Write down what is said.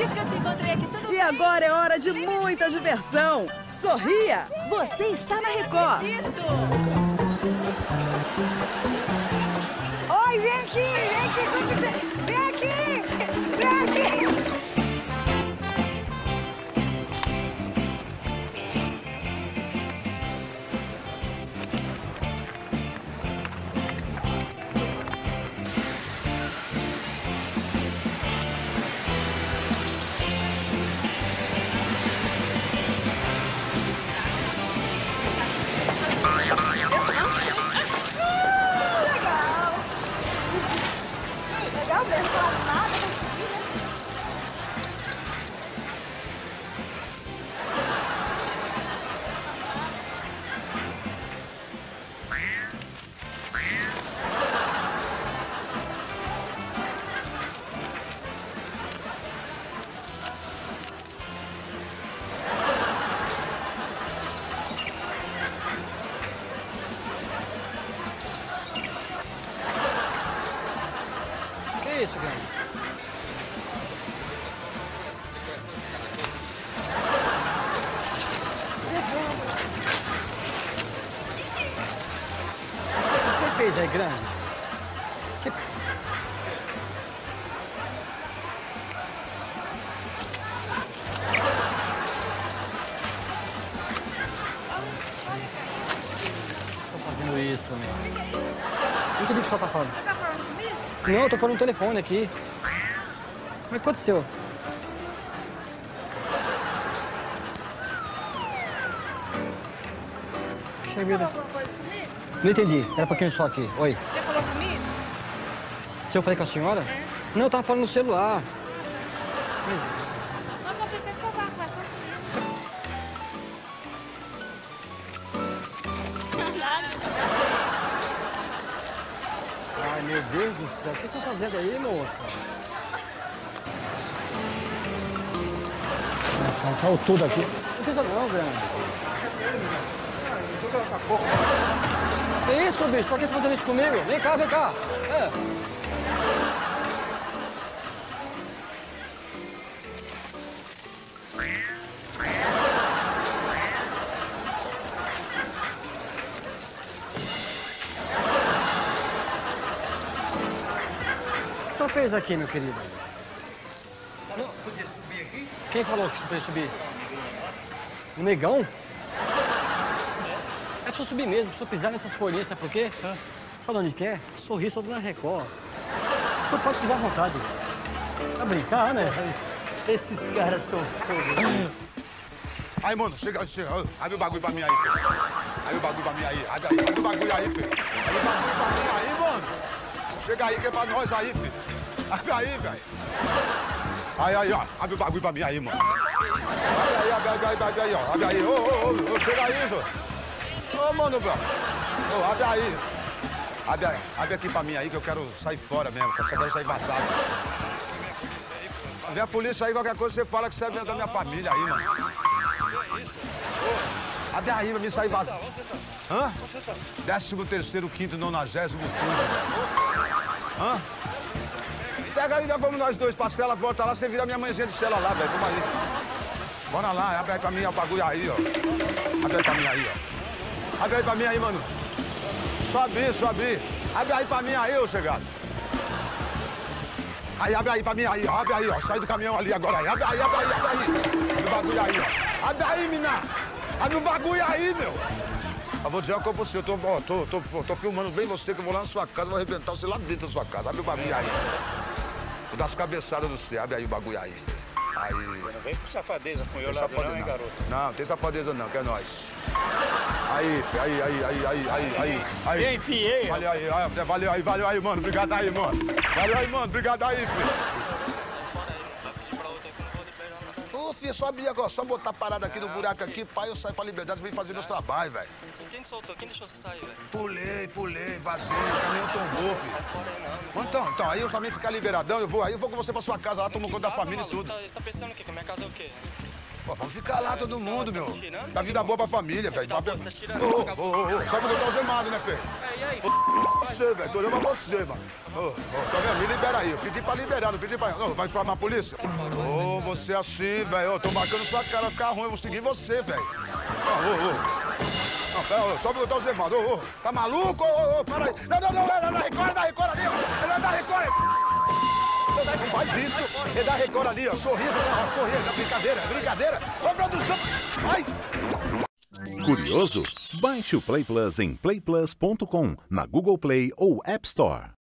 acredito que eu te encontrei aqui, tudo bem? E agora é hora de muita diversão. Sorria, você está na Record. Oi, vem aqui, vem aqui, vem aqui. Legal mesmo, nada. Que isso, Grande? O que você fez aí, Grande? Você... Estou fazendo isso, meu. Não entendi o que o senhor tá falando. Você tá falando comigo? Não, eu tô falando no telefone aqui. O que aconteceu? Puxa Você vida. falou alguma coisa comigo? Não entendi. Espera um pouquinho só aqui. Oi. Você falou comigo? Se eu falei com a senhora? É. Não, eu tava falando no celular. Mas eu pensei que você tava conversando comigo. Nada. Ai, meu Deus do céu. O que vocês estão fazendo aí, moça? Caiu tudo aqui. Não precisa não, Grande. Que isso, bicho? Por que você tá fazendo isso comigo? Vem cá, vem cá. É. O que você fez aqui, meu querido? Podia subir aqui? Quem falou que você podia subir? O negão? É pra você subir mesmo, pra você pisar nessas folhinhas, sabe por quê? Sabe onde quer? Sorriso na Record. O senhor pode pisar à vontade. Pra brincar, né? Esses caras são fogo. Aí, mano, chega. Abre o bagulho pra mim aí, filho. Abre o bagulho pra mim aí. Abre o bagulho aí, filho. Abre o bagulho pra mim aí, mano. Chega aí que é pra nós aí, filho. Abre aí, velho. Aí, ó. Abre o bagulho pra mim aí, mano. Abre aí, ó. Abre aí. Ô, chega aí, senhor. Ô, mano, bro. Ô, abre aí. Abre aqui pra mim aí que eu quero sair fora mesmo. Que eu quero sair vazado. Vem a polícia aí, qualquer coisa você fala que você é da minha família aí, mano. Abre aí pra mim sair vazado. Hã? 13º, 5º, 90º turno, velho. Hã? Pega aí, já vamos nós dois pra cela, volta lá, você vira minha mãezinha de cela lá, velho. Vamos aí. Bora lá, abre aí pra mim o bagulho aí, ó. Abre aí pra mim aí, ó. Abre aí pra mim aí, mano. Só abrir. Abre aí pra mim aí, ô chegado. Aí, abre aí pra mim aí, ó. Abre aí, ó. Sai do caminhão ali agora aí. Abre aí. Abre o bagulho aí, ó. Abre aí, mina. Abre o bagulho aí, meu. Eu vou dizer uma coisa pra você. Eu tô filmando bem você, que eu vou lá na sua casa, vou arrebentar você lá dentro da sua casa. Abre o bagulho aí. Vou dar as cabeçadas no você. Abre aí o bagulho aí. Aí. Não vem com safadeza com eu lá, não, hein, garoto? Não, tem safadeza não, que é nós. Aí. Bem, enfiei. Valeu aí, mano. Obrigado aí, mano. Obrigado aí, filho. Ô, filho, só abrir agora, só botar a parada aqui no buraco aqui, pai, eu saio pra liberdade e vim fazer meus trabalhos, velho. Quem te soltou? Quem deixou você sair, velho? Pulei, vazei, o caminhão tombou, filho. Então, aí eu também ficar liberadão, eu vou com você pra sua casa lá, tomo conta da família e tudo. Você tá pensando o quê? Que a minha casa é o quê? Pô, vamos ficar lá todo mundo, meu. tirando? Dá vida boa pra família, velho. Tá bom, você tá tirando? Sabe que eu tô algemado, né, Fê? E aí? Você, velho. Tô olhando pra você, mano. Tá vendo? Me libera aí. Eu pedi pra liberar, não pedi pra... Vai chamar a polícia? Ô, você assim, velho. Eu tô marcando sua cara, vai ficar ruim, eu vou seguir você, velho. Não, pera, sobe o Gemado. Tá maluco? Para aí. Não, é da Record ali. Ele é da Record. Não faz isso. É da Record ali, ó. Sorriso, é brincadeira. Ô, produção. Ai. Curioso? Baixe o Play Plus em playplus.com, na Google Play ou App Store.